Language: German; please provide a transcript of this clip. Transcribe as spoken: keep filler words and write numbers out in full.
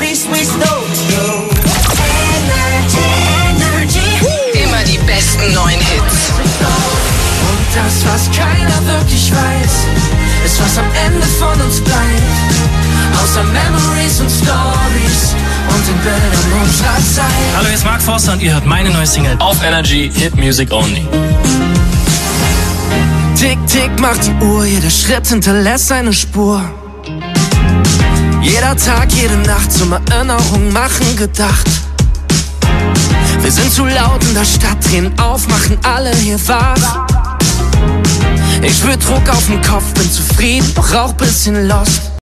memories we stole. Energy, Energy. Immer die besten neuen Hits. Und das, was keiner wirklich weiß, ist, was am Ende von uns bleibt. Außer Memories und Stories und den Bildern unserer Zeit. Hallo, hier ist Mark Forster und ihr hört meine neue Single auf Energy, Hit Music Only. Tick, tick macht die Uhr, jeder Schritt hinterlässt seine Spur. Jeder Tag, jede Nacht zum Erinnerung machen gedacht. Wir sind zu laut in der Stadt, drehen auf, machen alle hier wach. Ich spür Druck auf dem Kopf, bin zufrieden, doch auch bisschen lost.